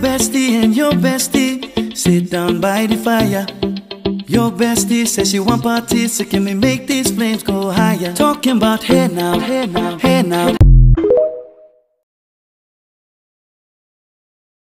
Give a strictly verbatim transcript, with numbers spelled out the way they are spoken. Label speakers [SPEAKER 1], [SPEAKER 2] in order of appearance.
[SPEAKER 1] bestie and your bestie sit down by the fire. Your bestie says she want parties, so can we make these flames go higher? Talking about hey now, hey now, hey now.